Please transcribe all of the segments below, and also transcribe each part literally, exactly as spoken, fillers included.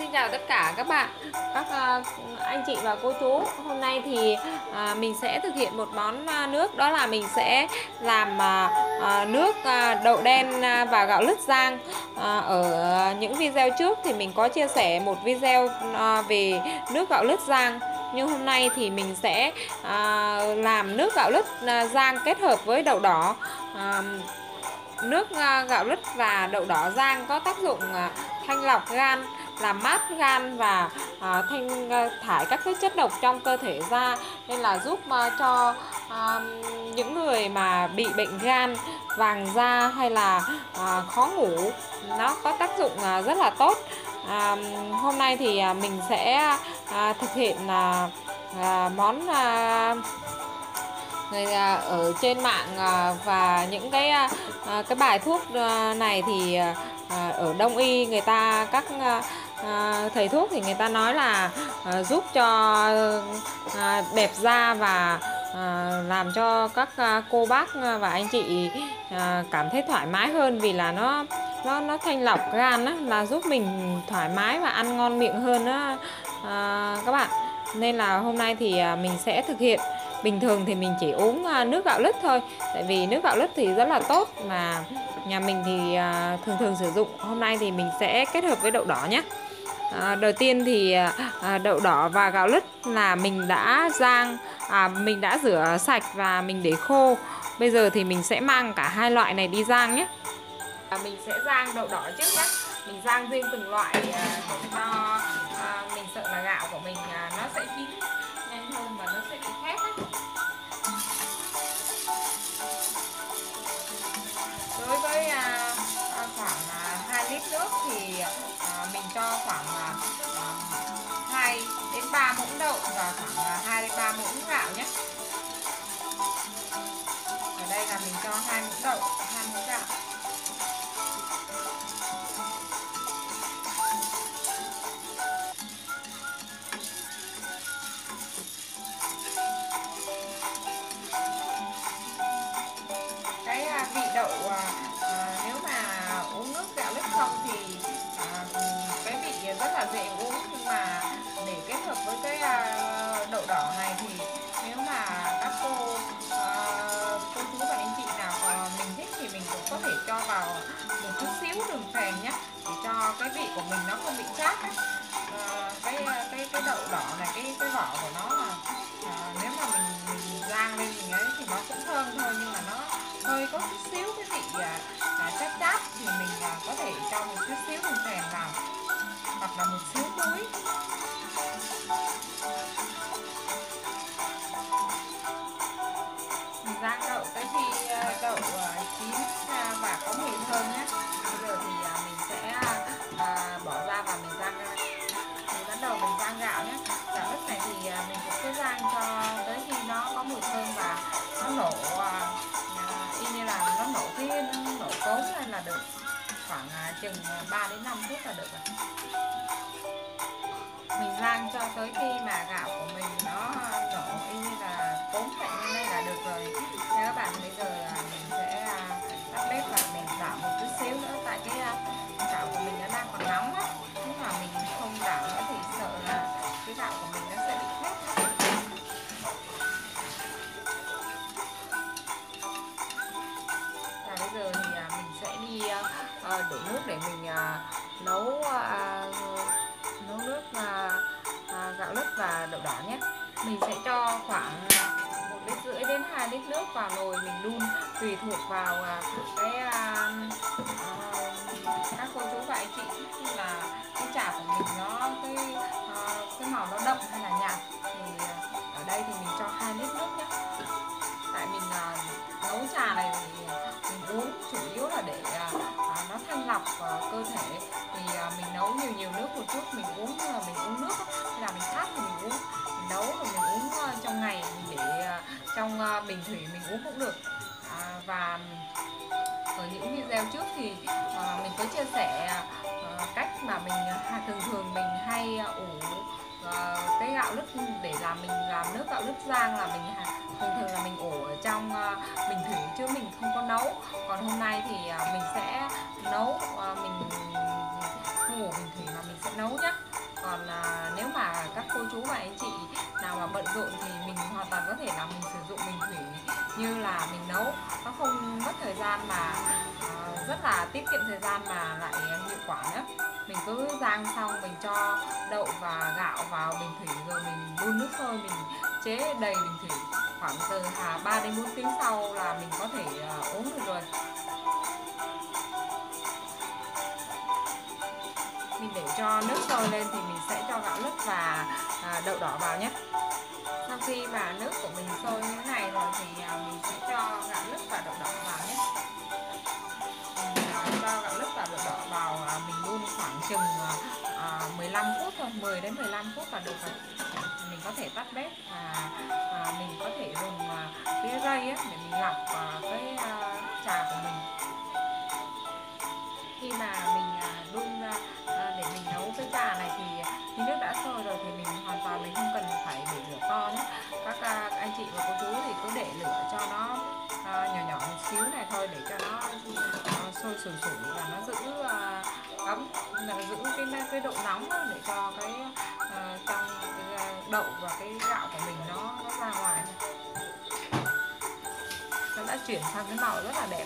Xin chào tất cả các bạn, các uh, anh chị và cô chú. Hôm nay thì uh, mình sẽ thực hiện một món uh, nước, đó là mình sẽ làm uh, uh, nước uh, đậu đen uh, và gạo lứt rang. Uh, ở những video trước thì mình có chia sẻ một video uh, về nước gạo lứt rang. Nhưng hôm nay thì mình sẽ uh, làm nước gạo lứt uh, rang kết hợp với đậu đỏ. Uh, Nước gạo lứt và đậu đỏ rang có tác dụng thanh lọc gan, làm mát gan và thanh thải các cái chất độc trong cơ thể ra, nên là giúp cho những người mà bị bệnh gan, vàng da hay là khó ngủ, nó có tác dụng rất là tốt. Hôm nay thì mình sẽ thực hiện món người ở trên mạng, và những cái cái bài thuốc này thì ở Đông y người ta, các thầy thuốc thì người ta nói là giúp cho đẹp da và làm cho các cô bác và anh chị cảm thấy thoải mái hơn, vì là nó nó nó thanh lọc gan á, là giúp mình thoải mái và ăn ngon miệng hơn đó các bạn. Nên là hôm nay thì mình sẽ thực hiện. Bình thường thì mình chỉ uống nước gạo lứt thôi, tại vì nước gạo lứt thì rất là tốt mà nhà mình thì thường thường sử dụng. Hôm nay thì mình sẽ kết hợp với đậu đỏ nhé. À, đầu tiên thì à, đậu đỏ và gạo lứt là mình đã rang, à, mình đã rửa sạch và mình để khô. Bây giờ thì mình sẽ mang cả hai loại này đi rang nhé. À, mình sẽ rang đậu đỏ trước nhé. Mình rang riêng từng loại à, để cho à, mình sợ là gạo của mình à, nó sẽ chín nhanh hơn và nó sẽ bị khét ấy. Đối với à, khoảng à, hai lít nước thì à, mình cho khoảng à, hai đến ba muỗng đậu và khoảng à, hai đến ba muỗng gạo nhé. Ở đây là mình cho hai muỗng đậu, hai muỗng gạo. Cái à, vị đậu à, à, nếu mà uống nước gạo lứt không thì à, cái vị rất là dễ uống, nhưng mà để kết hợp với cái à, đậu đỏ này thì nếu mà các cô à, cô chú và anh chị nào à, mình thích thì mình cũng có thể cho vào một chút xíu đường phèn nhé, để cho cái vị của mình nó không bị chát ấy. À, cái cái cái đậu đỏ này, cái cái vỏ của nó là à, nếu mà mình mình rang lên mình ấy thì nó cũng thơm thôi, nhưng mà nó hơi có chút xíu cái vị à, à, chát chát thì mình à, có thể cho một chút xíu đường phèn vào, hoặc là một xíu muối. Mình rang đậu tới khi đậu uh, chín uh, và có mùi thơm nhé. Bây giờ thì uh, mình sẽ uh, bỏ ra và mình rang. Mình bắt đầu mình rang gạo nhé. Gạo lứt này thì uh, mình cũng sẽ rang cho tới khi nó có mùi thơm và nó nổ, uh, y như là nó nổ cái nổ cốm lên là được. Khoảng uh, chừng ba đến năm phút là được rồi. Mình rang cho tới khi mà gạo của mình nó nổ y như là cốm vậy, như đây là được rồi nha các bạn. Bây giờ mình sẽ tắt bếp và mình đảo một chút xíu nữa, tại cái gạo của mình nó đang còn nóng á. Nếu mà mình không đảo nữa thì sợ là cái gạo của mình nó sẽ bị khét. Và bây giờ thì mình sẽ đi đổ nước để mình nấu nấu nước à, à, gạo lứt và đậu đỏ nhé. Mình sẽ cho khoảng một lít rưỡi đến hai lít nước vào nồi mình đun, tùy thuộc vào à, cái à, à, các cô chú và anh chị như là cái chả của mình nó cái à, cái màu nó đậm hay là nhạt, thì ở đây thì mình cho hai lít nước nhé. Tại mình à, nấu trà này thì mình uống chủ yếu là để à, nó thanh lọc uh, cơ thể, thì uh, mình nấu nhiều nhiều nước một chút, mình uống như là mình uống nước, hay là mình khát thì mình uống, mình nấu rồi mình uống uh, trong ngày, mình để uh, trong uh, bình thủy mình uống cũng được. À, và ở những video trước thì uh, mình có chia sẻ uh, cách mà mình uh, thường thường mình hay uh, ủ uh, cái gạo lứt để làm mình làm nước gạo lứt rang, là mình thường thường là mình ủ ở trong uh, bình thủy chứ mình không có nấu. Còn hôm nay thì uh, mình sẽ nấu, uh, mình không ủ bình thủy mà mình sẽ nấu nhé. Còn à, nếu mà các cô chú và anh chị nào mà bận rộn thì mình hoàn toàn có thể là mình sử dụng bình thủy như là mình nấu, nó không mất thời gian mà à, rất là tiết kiệm thời gian mà lại hiệu quả nữa. Mình cứ rang xong mình cho đậu và gạo vào bình thủy rồi mình đun nước sôi, mình chế đầy bình thủy, khoảng từ ba đến bốn tiếng sau là mình có thể uh, uống được rồi. Mình để cho nước sôi lên thì mình sẽ cho gạo lứt và à, đậu đỏ vào nhé. Sau khi mà nước của mình sôi như thế này rồi thì à, mình sẽ cho gạo lứt và đậu đỏ vào nhé. Mình à, cho gạo lứt và đậu đỏ vào, à, mình đun khoảng chừng à, mười lăm phút thôi, mười đến mười lăm phút là được rồi. Mình có thể tắt bếp và à, mình có thể dùng à, cái rây á, để mình lọc à, cái à, trà của mình. Khi mà mình à, đun à, để mình nấu cái trà này thì khi nước đã sôi rồi thì mình hoàn toàn mình không cần phải để lửa to nhé. Các à, anh chị và cô chú thì cứ để lửa cho nó à, nhỏ nhỏ một xíu này thôi, để cho nó à, sôi sủi sủi và nó giữ à, ấm, giữ cái cái độ nóng đó, để cho cái à, trong cái đậu và cái gạo của mình nó nó ra ngoài. Nó đã chuyển sang cái màu rất là đẹp.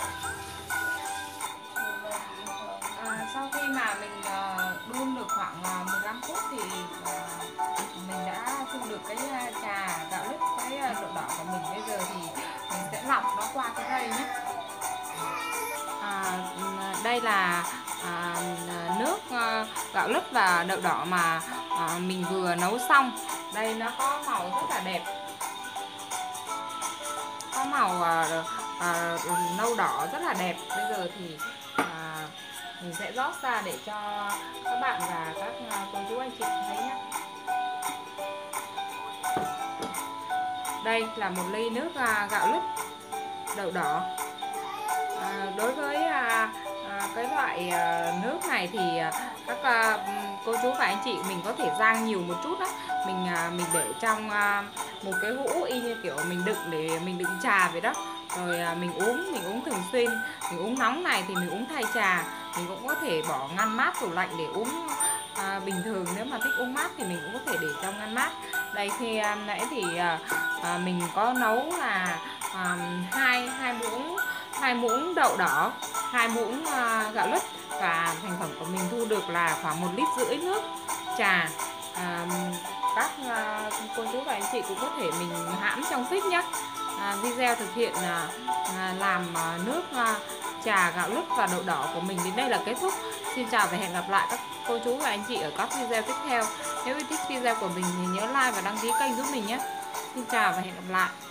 À, sau khi mà mình uh, đun được khoảng uh, mười lăm phút thì uh, mình đã thu được cái uh, trà gạo lứt với uh, đậu đỏ của mình. Bây giờ thì mình sẽ lọc nó qua cái rây nhé. À, đây là à, nước uh, gạo lứt và đậu đỏ mà à, mình vừa nấu xong. Đây nó có màu rất là đẹp, có màu uh, uh, nâu đỏ rất là đẹp. Bây giờ thì mình sẽ rót ra để cho các bạn và các cô chú anh chị thấy nhé. Đây là một ly nước gạo lứt đậu đỏ. À, đối với à, à, cái loại à, nước này thì các à, cô chú và anh chị mình có thể rang nhiều một chút đó. Mình à, mình để trong à, một cái hũ y như kiểu mình đựng để mình đựng trà vậy đó. Rồi à, mình uống, mình uống thường xuyên. Mình uống nóng này thì mình uống thay trà. Mình cũng có thể bỏ ngăn mát tủ lạnh để uống à, bình thường. Nếu mà thích uống mát thì mình cũng có thể để trong ngăn mát. Đây khi à, nãy thì à, à, mình có nấu là à, hai hai muỗng hai muỗng đậu đỏ, hai muỗng à, gạo lứt, và thành phẩm của mình thu được là khoảng một lít rưỡi nước trà. À, các à, cô chú và anh chị cũng có thể mình hãm trong phích nhé. À, video thực hiện à, à, làm à, nước à, trà gạo lứt và đậu đỏ của mình đến đây là kết thúc. Xin chào và hẹn gặp lại các cô chú và anh chị ở các video tiếp theo. Nếu yêu thích video của mình thì nhớ like và đăng ký kênh giúp mình nhé. Xin chào và hẹn gặp lại.